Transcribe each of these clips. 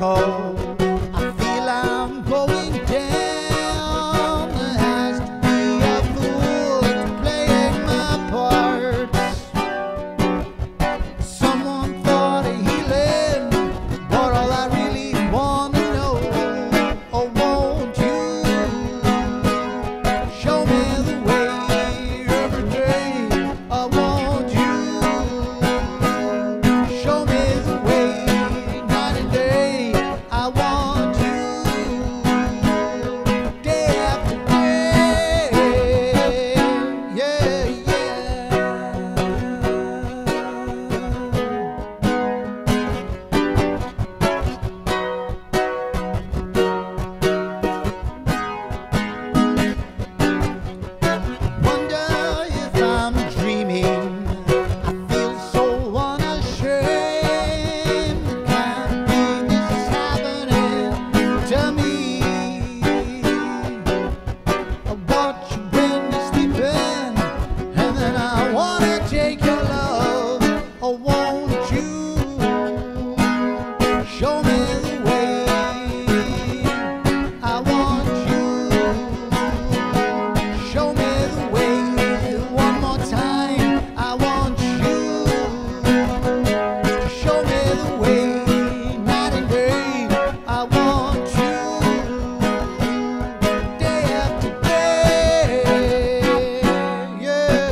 miracle. I feel I'm going down. There has to be a fool playing my parts. Someone thought of healing, but all I really want to know, oh, won't you show me the way every day? I want you show me the way night and day. I want you day after day. Yeah, yeah. Wonder if I'm dreaming. I feel so unashamed. Can't believe this is happening to me. I watch you when you're sleeping, and then I wanna take your love. Oh, won't you show me the way? I want you show me the way one more time. I want you show me the way night and day. I want you day after day. Yeah,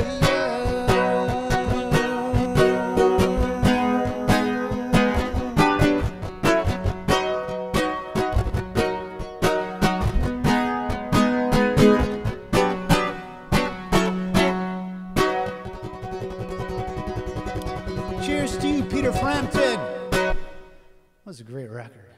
cheers to you, Peter Frampton. That was a great record.